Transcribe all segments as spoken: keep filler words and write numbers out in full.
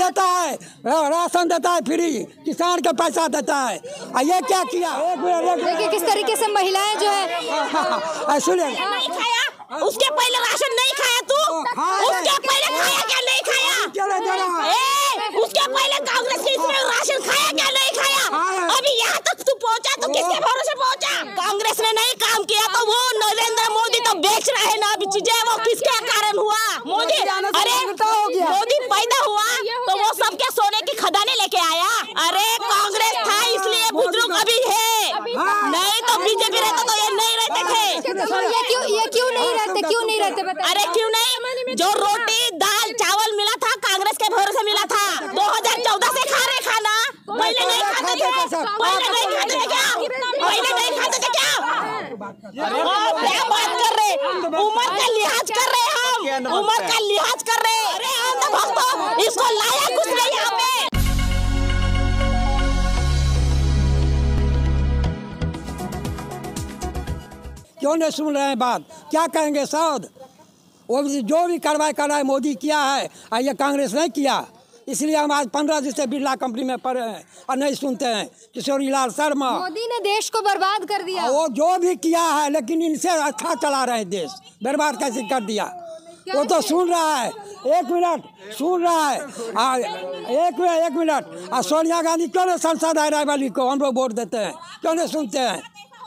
देता है, राशन देता है फ्री, किसान का पैसा देता है। ये क्या किया? देखिए किस तरीके से महिलाएं जो है सुनिए, नहीं खाया, उसके पहले राशन नहीं खाया तू, उसके पहले खाया क्या नहीं खाया? ए, उसके पहले कांग्रेस के इसमें राशन खाया क्या नहीं खाया? अभी यहाँ तक तू पहुँचा तो किसके भरोसे पहुँचा? कांग्रेस ने नहीं काम किया तो वो नरेंद्र मोदी तो बेच रहे हैं ना अभी चीजें, वो किसके कारण हुआ? मोदी, अरे मोदी पैदा हुआ तो वो सबके सोने की खदाने लेके आया। अरे कांग्रेस था इसलिए बुजुर्ग अभी है, नहीं तो बीजेपी रहता तो ये नहीं रहते थे। ये क्यों ये क्यों नहीं रहते क्यों नहीं रहते बता? अरे क्यों नहीं, जो रोटी दाल चावल मिला था कांग्रेस के भरोसे मिला था। दो हजार चौदह से खा रहे खाना, पहले नहीं खाते थे, पहले नहीं खाते थे क्या? पहले नहीं खाते थे क्या? क्या बात कर रहे, उम्र का लिहाज कर रहे हम, उम्र का लिहाज कर रहे। अरे अंधभक्त, इसको लाया कुछ नहीं यहाँ पे। क्यों नहीं सुन रहे हैं बात? क्या कहेंगे सौद? वो जो भी कार्रवाई कर रहा है मोदी किया है और ये कांग्रेस नहीं किया, इसलिए हम आज पंद्रह दिन से बिरला कंपनी में पड़े हैं और नहीं सुनते हैं। किशोरी लाल शर्मा, मोदी ने देश को बर्बाद कर दिया। वो जो भी किया है लेकिन इनसे अच्छा चला रहे हैं, देश बर्बाद कैसे कर दिया? वो तो सुन रहा है, एक मिनट सुन रहा है, आ, एक मिनट एक मिनट और सोनिया गांधी क्यों नहीं संसद है रायबरेली को हम लोग वोट देते हैं, क्यों नहीं सुनते हैं?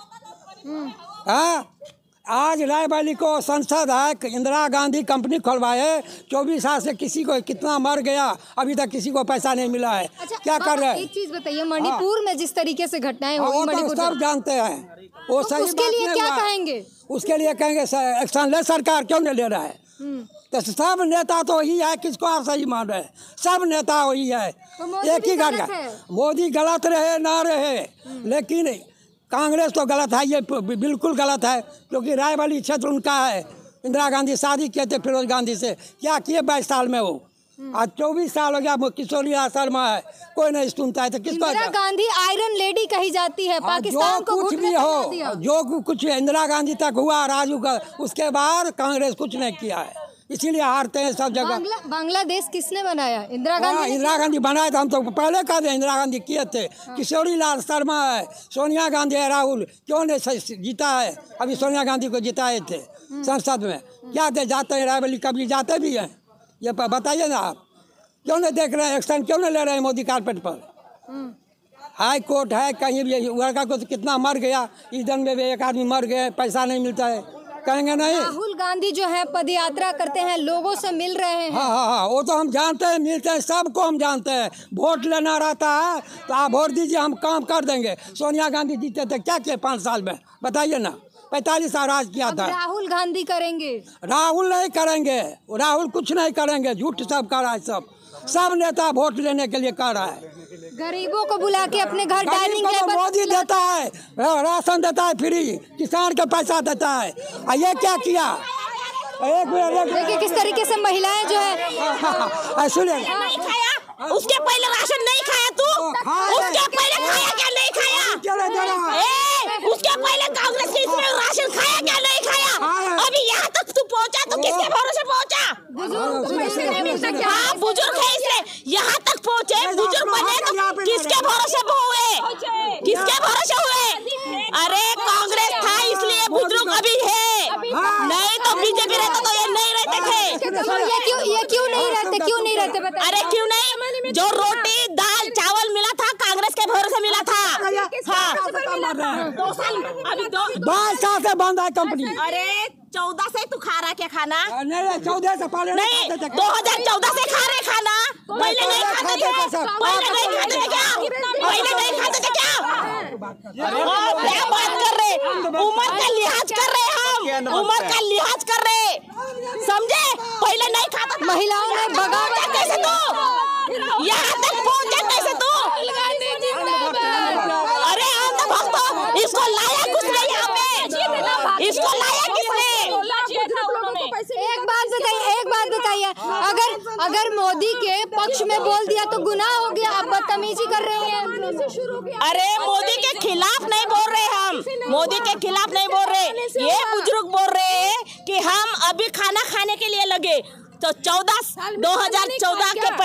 हाँ, आज रायबरेली को संसद है, इंदिरा गांधी कंपनी खुलवाए, चौबीस साल से किसी को कितना मर गया, अभी तक किसी को पैसा नहीं मिला है। अच्छा, क्या कर रहे हैं? एक चीज बताइए, मणिपुर में जिस तरीके से घटनाएं हुई, वो तो मणिपुर सब जानते हैं, वो सही उसके बात लिए नहीं क्या हुआ। कहेंगे? उसके लिए कहेंगे एक्शन ले, सरकार क्यों नहीं ले रहा है? तो सब नेता तो वही है, किसको आप सही मान रहे हैं? सब नेता वही है, एक ही घर का। मोदी गलत रहे ना रहे, लेकिन कांग्रेस तो गलत है, ये बिल्कुल गलत है, क्योंकि रायबरेली क्षेत्र उनका है। इंदिरा गांधी शादी किए थे फिरोज गांधी से, क्या किए बाईस साल में वो? आज चौबीस साल हो गया, किशोरी लाल शर्मा है, कोई नहीं सुनता है। तो किसको? इंदिरा गांधी आयरन लेडी कही जाती है, पाकिस्तान को कुछ भी हो, जो कुछ इंदिरा गांधी तक हुआ राजू का, उसके बाद कांग्रेस कुछ नहीं किया है, इसीलिए हारते हैं सब जगह। बांग्ला, बांग्लादेश किसने बनाया? इंदिरा गांधी। इंदिरा गांधी बनाए थे, हम तो पहले कह दे इंदिरा गांधी किए थे। हाँ। किशोरी लाल शर्मा है, सोनिया गांधी है, राहुल क्यों नहीं जीता है? अभी सोनिया गांधी को जिताए थे संसद में, क्या थे? जाते हैं रायबरेली, कभी जाते भी हैं? ये बताइए ना आप, क्यों नहीं देख रहे हैं? एक्शन क्यों नहीं ले रहे हैं मोदी कारपेट पर? हाई कोर्ट है, कहीं भी लड़का को तो कितना मर गया, ईंधन में भी एक आदमी मर गए, पैसा नहीं मिलता है, कहेंगे नहीं? राहुल गांधी जो है पद यात्रा करते हैं, लोगों से मिल रहे हैं। हाँ हाँ हाँ, वो तो हम जानते हैं, मिलते हैं, सबको हम जानते हैं। वोट लेना रहता है तो आप वोट दीजिए, हम काम कर देंगे। सोनिया गांधी जीते थे, क्या किए पाँच साल में? बताइए ना, पैंतालीस साल राज किया था। राहुल गांधी करेंगे? राहुल नहीं करेंगे, राहुल कुछ नहीं करेंगे, झूठ सब कर रहा है। सब सब नेता वोट लेने के लिए कर रहा है। गरीबों को बुला के अपने घर डाइनिंग टेबल मोदी देता है, राशन देता है फ्री, किसान का पैसा देता है। ये क्या किया? एक मिनट, देखिए किस तरीके से महिलाएं जो है सुनिए, नहीं खाया, उसके पहले राशन नहीं खाया तू, उसके पहले खाया क्या नहीं खाया? ए, उसके पहले कांग्रेस के इसमें राशन खाया क्या नहीं खाया? अभी यहाँ तक तू पहुँचा तो किसके भरोसे पहुँचा? हाँ, बुजुर्ग है इसलिए यहाँ तक पहुँचे, बुजुर्ग बने तो किसके भरोसे हुए? किसके भरोसे हुए? अरे कांग्रेस था इसलिए बुजुर्ग अभी है, नहीं तो बीजेपी रहता तो ये नहीं रहते थे। ये क्यों ये क्यों नहीं रहते क्यों नहीं रहते बता? अरे क्यों नहीं, जो रोटी दाल चावल मिला था कांग्रेस के भरोसे मिला था। हाँ, दो साल अभी दो बाईस साल से बंद है कंपनी। अरे चौदह से तू खा रहा क्या खाना? नहीं, चौदह से पहले नहीं, दो हजार चौदह से खा रहे खाना, पहले नहीं खाते थे, पहले नहीं खाते थे क्या? पहले नहीं खाते थे क्या? क्या बात कर रहे, उम्र का लिहाज कर रहे हम, उम्र का लिहाज कर रहे, समझे? पहले नहीं खाता। महिलाओं ने बगावत कैसे तू यहाँ तक पहुँचे, कैसे तू? अरे अंधभक्त, इसको लाया कुछ नहीं यहाँ पे, इसको लाया किसने? एक बात बताइए एक बात बताइए अगर अगर मोदी के पक्ष में बोल दिया तो गुनाह हो गया, आप बदतमीजी कर रहे हैं। अरे मोदी के खिलाफ नहीं बोल रहे हम, मोदी के खिलाफ नहीं बोल रहे, ये बुजुर्ग बोल रहे हैं कि हम अभी खाना खाने के लिए लगे। तो चौदह दो हजार चौदह के पहले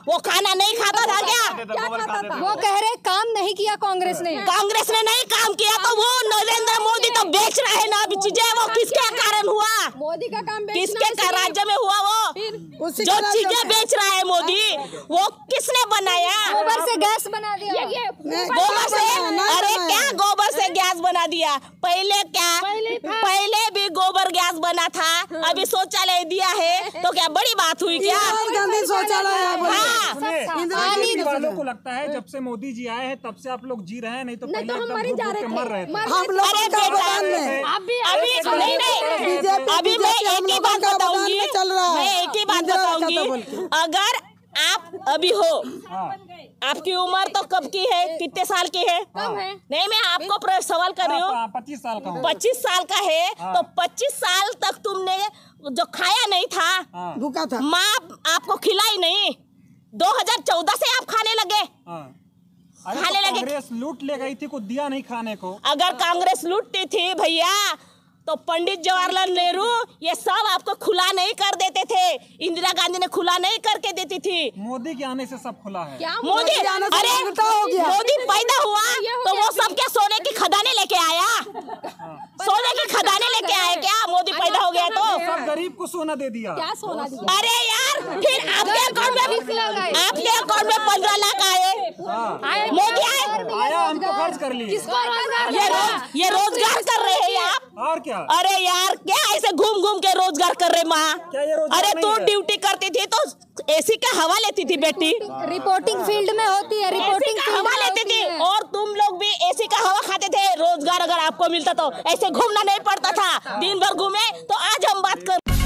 वो खाना नहीं खाता था क्या? क्या खाता था? वो कह रहे काम नहीं किया कांग्रेस ने। कांग्रेस ने नहीं काम किया तो वो नरेंद्र मोदी तो बेच रहे हैं ना अभी चीजें। वो किसके कारण हुआ? मोदी का काम किसके राज्य में हुआ? वो जो चीजें बेच रहा है मोदी वो किसने बनाया? गोबर से गैस बना दिया। गोबर से? अरे क्या गोबर से गैस बना दिया? पहले क्या पहले भी गोबर गैस बना था, अभी शौचालय दिया है तो क्या बड़ी बात हुई क्या? शौचालय वालों को लगता है जब से मोदी जी आए हैं तब से आप लोग जी रहे हैं, नहीं तो पहले एकदम भूख भूख के मर रहे थे। हम लोग अरे बेटा अभी नहीं नहीं अभी मैं एक ही बात बताऊंगी मैं एक ही बात बताऊंगी अगर आप अभी हो, आपकी उम्र तो कब की है? कितने साल की है? नहीं मैं आपको सवाल कर रही हूँ। पच्चीस साल का पच्चीस साल का है तो पच्चीस साल तक तुमने जो खाया नहीं था, भूखा था, माँ आपको खिलाई नहीं, दो हज़ार चौदह से आप खाने लगे। खाने लगे। कांग्रेस लूट ले गई थी, कुछ दिया नहीं खाने को। अगर कांग्रेस लूटती थी भैया तो पंडित जवाहरलाल नेहरू ये सब आपको खुला नहीं कर देते थे, इंदिरा गांधी ने खुला नहीं करके देती थी। मोदी के आने से सब खुला है। क्या मोदी? अरे मोदी पैदा हुआ तो वो सब क्या सोने की खदाने लेके आया? सोने की खदाने लेके आया क्या? मोदी पैदा हो गया तो सब गरीब को सोना दे दिया। क्या सोना दिया? अरे यार फिर आपके अकाउंट में आपके अकाउंट में पंद्रह लाख आए, मोदी आए आया हमको खर्च कर लिए। ये रोज ये रोजगार कर रहे हैं आप। और क्या? अरे यार क्या ऐसे घूम घूम के रोजगार कर रहे माँ? अरे तू ड्यूटी करती थी तो एसी का हवा लेती थी बेटी। रिपोर्टिंग फील्ड में होती है, रिपोर्टिंग का हवा लेती थी और तुम लोग भी एसी का हवा खाते थे। रोजगार अगर आपको मिलता तो ऐसे घूमना नहीं पड़ता था, दिन भर घूमे। तो आज हम बात कर